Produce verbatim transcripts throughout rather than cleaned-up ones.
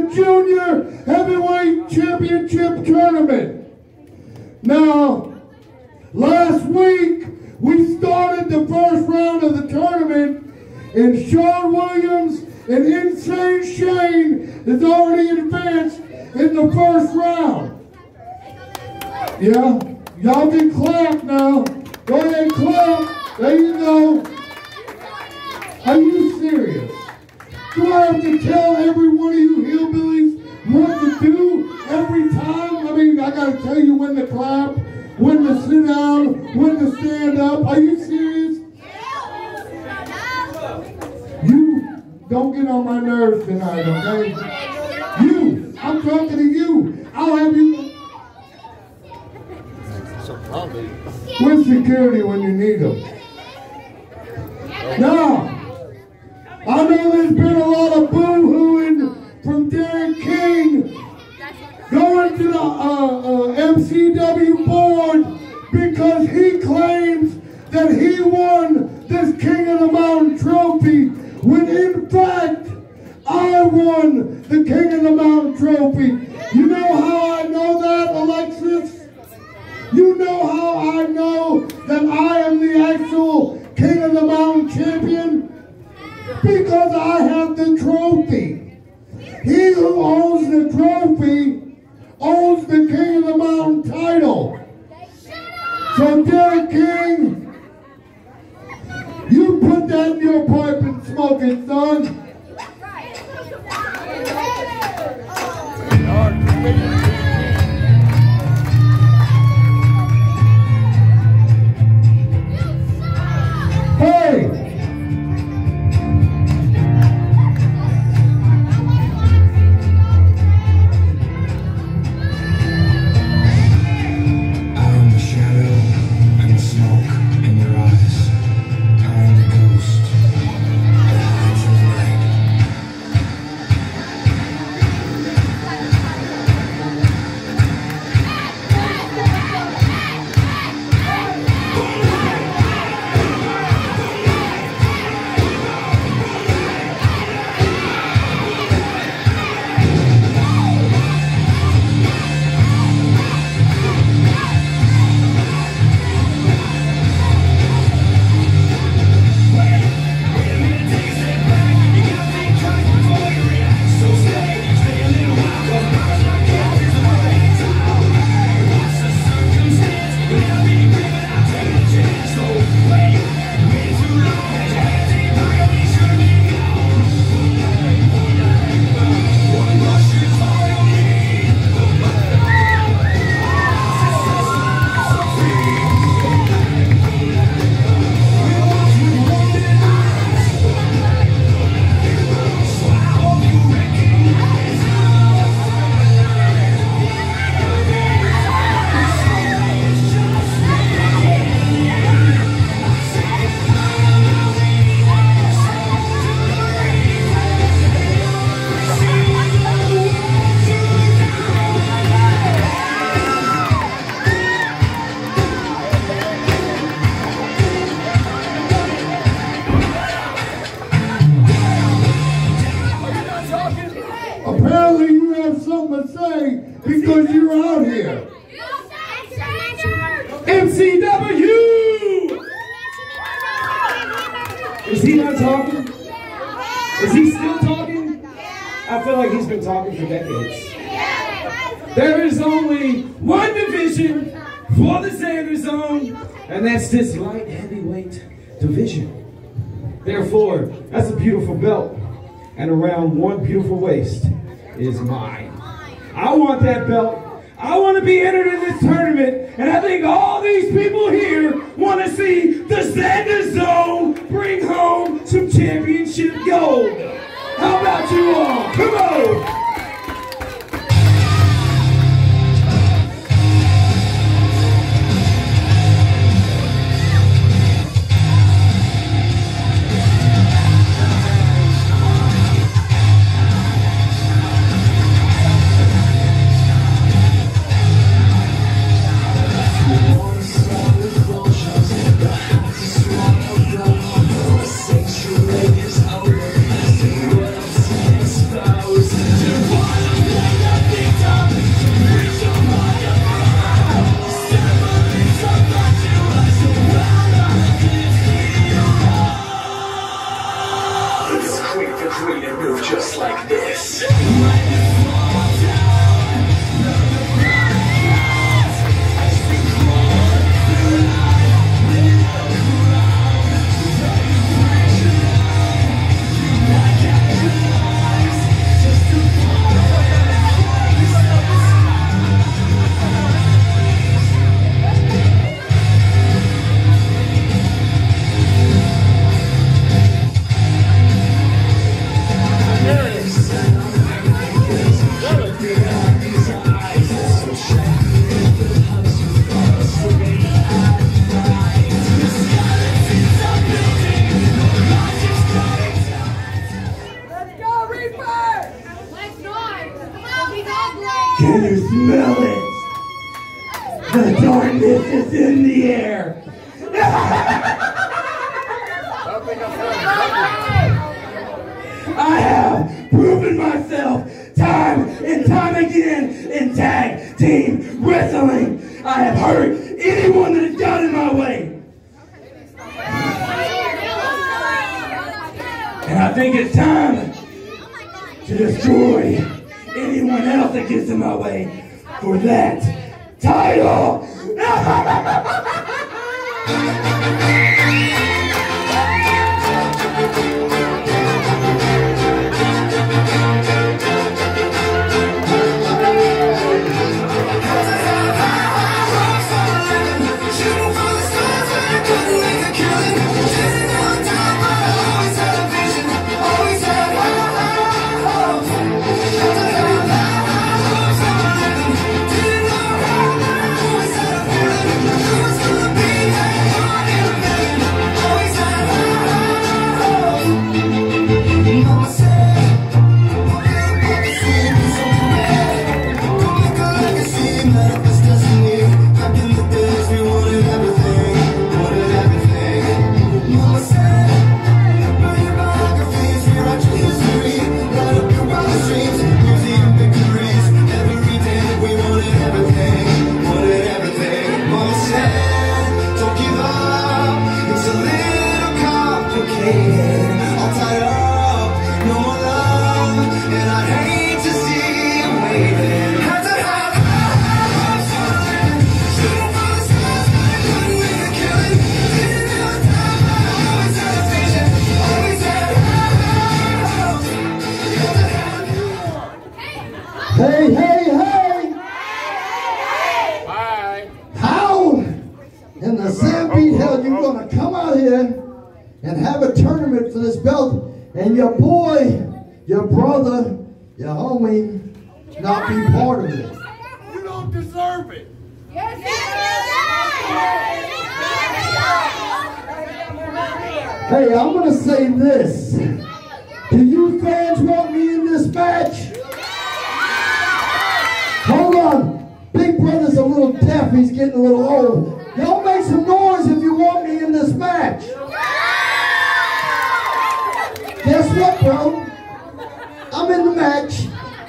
the Junior Heavyweight Championship Tournament. Now, last week, we started the first round of the tournament, and Sean Williams and Insane Shane is already advanced in the first round. Yeah, y'all can clap now. Go ahead and clap. There you go. Are you serious? Do I have to tell every one of you hillbillies what to do every time? I mean, I gotta tell you when to clap, when to sit down, when to stand up. Are you serious? You don't get on my nerves tonight, okay? You, I'm talking to you. I'll have you. With security when you need them. Now, I know there's been a lot of boo-hooing from Derek King going to the uh, uh, M C W board because he claims that he won this King of the Mountain trophy when in fact I won the King of the Mountain trophy. You know how I know that, Alexis? You know how I know that I am the actual King of the Mountain champion? Because I have the trophy. He who owns the trophy owns the King of the Mountain title. So Derek King, you put that in your pipe and smoke it, son. Hey! Apparently you have something to say because you're out here. M C W! Is he not talking? Is he still talking? I feel like he's been talking for decades. There is only one division for the Xander Zone, and that's this light heavyweight division. Therefore, that's a beautiful belt, and around one beautiful waist is mine. I want that belt. I want to be entered in this tournament, and I think all these people here want to see the Xander Zone bring home some championship gold. How about you all? Come on! Sexual is over. See what I'm saying, spouse. is in the air. I have proven myself time and time again in tag team wrestling. I have hurt anyone that has got in my way. And I think it's time to destroy anyone else that gets in my way for that title. Hey, hey, hey! Bye. How in the Stampede hell you gonna come out here and have a tournament for this belt and your boy, your brother, your homie not be part of it? You don't deserve it. Yes, Hey, I'm gonna say this. Do you fans want me in this match? Hold on. Big Brother's a little deaf. He's getting a little old. Y'all make some noise if you want me in this match. Guess what, bro? I'm in the match.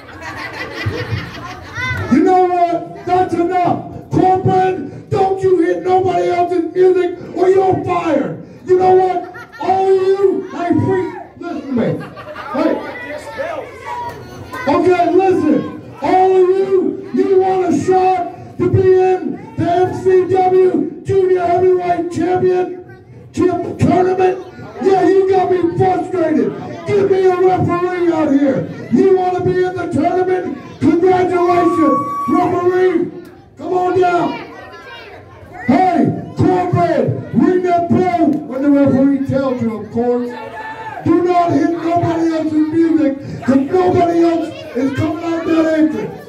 You know what? That's enough. Corporate, don't you hit nobody else's music or you're fired. You know what? All of you, hey, freak, listen to me. Hey. Okay, listen. All of you, you want a shot to be in the M C W Junior Heavyweight Championship Tournament? Yeah, you got me frustrated. Give me a referee out here. You want to be in the tournament? Congratulations, referee. Come on down. Hey, Cornbread, ring that bell when the referee tells you, of course. Do not hit nobody else's music because nobody else is coming out that entrance.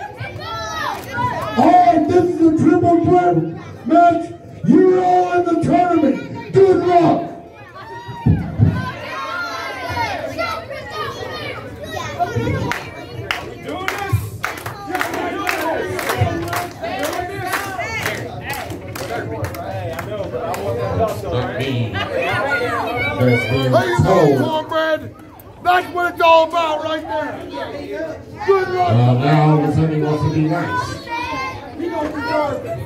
Alright, this is a triple threat match. You're all in the tournament. Good luck. There you go, Cornbread. That's what it's all about right there. Good luck. Uh, now all of a sudden he wants to be nice. You don't deserve it.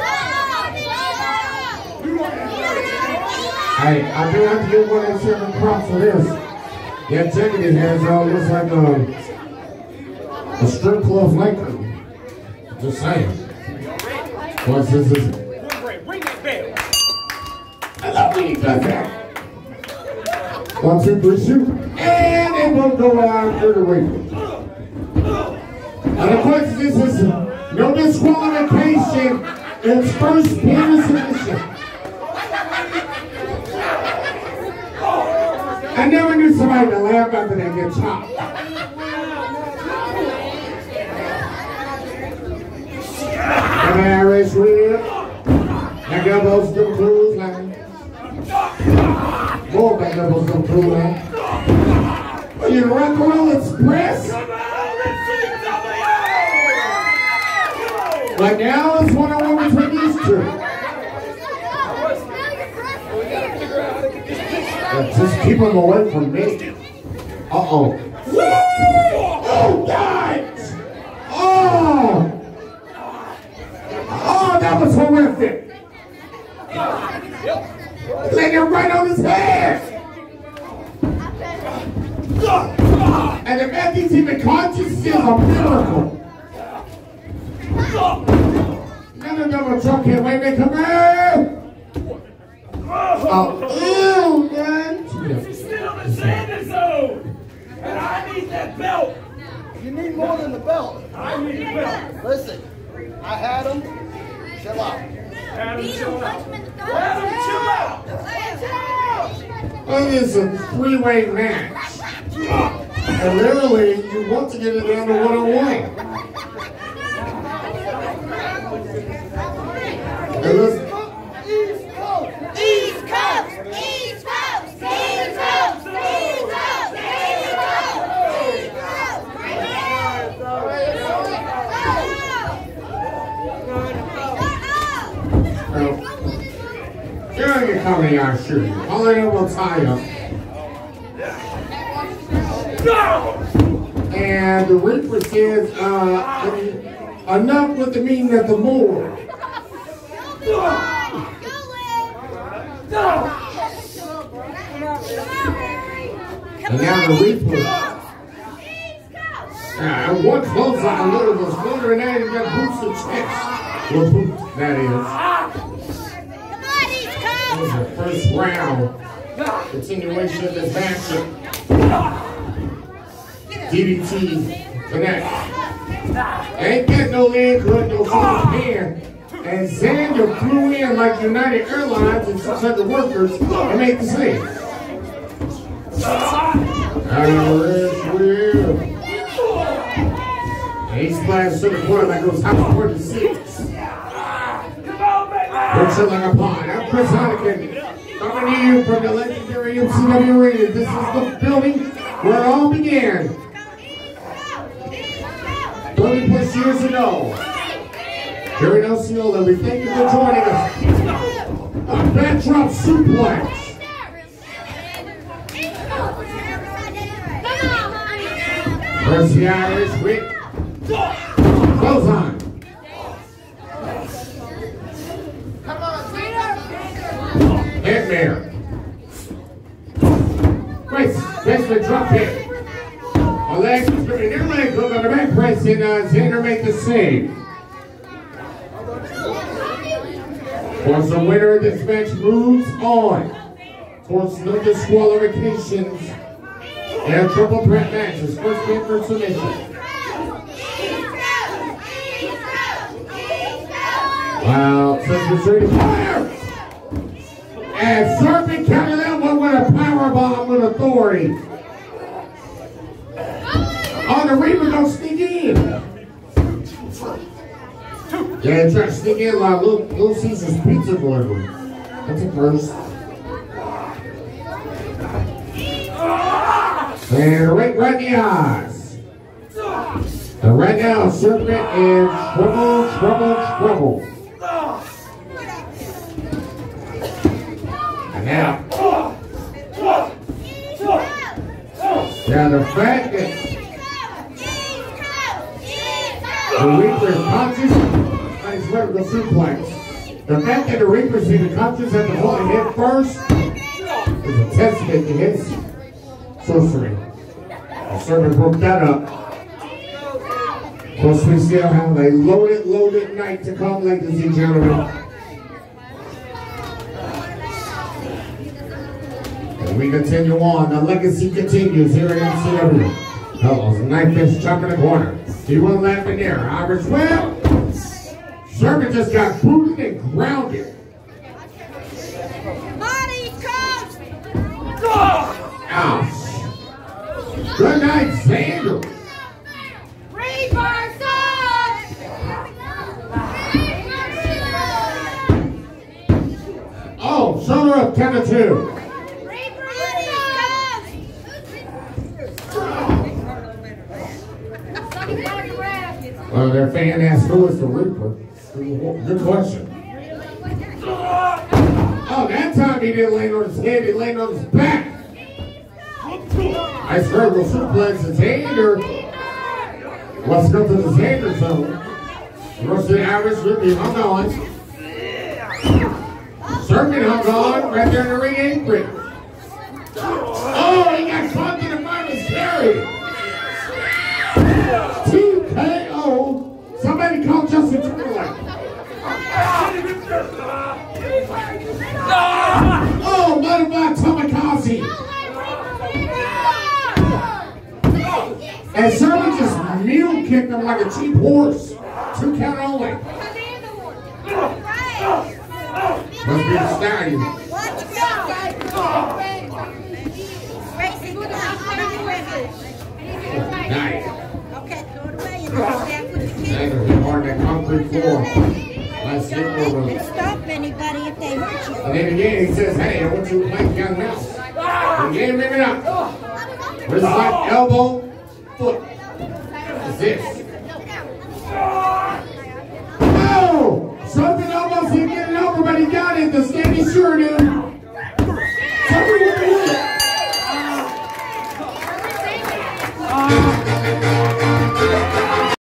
Hey, I do have to give one of seven props for this. The executive here, so it looks like a, a strip club Lakeland. Just saying. Plus, this is. Ring that bell. I love when you like that. One, two, three, shoot. And it will go out through the ring. And of course, this is no disqualification. It's first place submission. I never knew somebody to laugh after they get chopped. And Irish whip. And elbows to cruise line. More back elbows to cruise line. Are you Rock and Roll Express? Right now, it's one on one between these two. too. Yeah, just keep them away from me. Uh-oh. Oh, God! Oh! Oh, that was horrific. Laying it right on his head. And the man thinks even conscious is a miracle. None of them are talking. Wait, wait, come here. Oh, ew, man. She's still in the Sanders zone. And I need that belt. You need more than the belt. I need the belt. Listen, I had him. Chill out. Adam, chill out. Adam, chill out. Well, it's a three-way match. And literally, you want to get it down to one-on-one. And listen. East Coast. East Coast! East Coast! East Coast! East Coast! East Well, here you come in our shooting. All I know will tie up. And the Reaper says, uh, enough with the meeting at the morgue. And now the Reaper. Uh, one close on a little was wondering that he got boots to chest. Well, boots, that is. That was the first round. Continuation of this matchup. D D T Connect. Ain't getting no leg, good, no fucking hand. And Xander flew in like United Airlines and six hundred workers and made the save. Irish wheel. He splashed to the corner like it was top forty-six. Looks like a pond. I'm Chris Heineken. Coming to you from the legendary M C W Arena. This is the building where it all began. thirty plus years ago. Here in Osceola, we thank you for joining us. A backdrop suplex. There's the Irish whip. Close on. Headmare. Grace, basement drop hit. A leg, their leg hook on the back press, and uh, Xander make the save. Once the winner of this match moves on towards no disqualifications and a triple threat match. His first win for submission. Wow, since we're ready to fire! And Serpent counted that one with a power bomb with authority. Oh, the Reaper don't sneak in. Yeah, try to sneak in like Little, Little Caesar's pizza delivery. That's a first. And right, right in the eyes. And right now, Serpent is trouble, trouble, trouble. And now. Now the fact that the Reaper is conscious on his vertical suplex. The fact that the Reaper is even conscious at the hold and hit first is a testament to his sorcery. The Serpent broke that up. Of course, we still have a loaded, loaded night to come, ladies and gentlemen. And we continue on. The legacy continues here at M C W. Hello, knife fist chop in the corner. He won't let me near. Irish whip. Serpent just got booted and grounded. Body coach! Ouch. Good night, Xander. Reaper Sucks! Oh, shoulder up, count to two. Reaper Sucks! Well, their fan asked who was the Reaper. Good question. Oh, that time he didn't land on his head, he landed on his back. Nice vertical suplex, his hand, or what's up to his hand or something. Rusty Irish Rippy hung on. Serpent hung on right there in the ring apron. Oh, he got caught in the minus carry. T K O. Somebody call Justin Timberlake. Oh, modified Tomikaze. And Serpent just mule kicked him like a cheap horse. Two count only. Must be a stallion. Nice. Okay, throw it away and stand with the kids. Nice. On that concrete floor. Let's get over. Don't stop anybody if they hurt you. And then again, he says, hey, I want you to play young mouse. Again, ring it up. Where's like elbow, foot? What's this? Oh! Something almost didn't get it over, but he got it. The Standing Sure dude.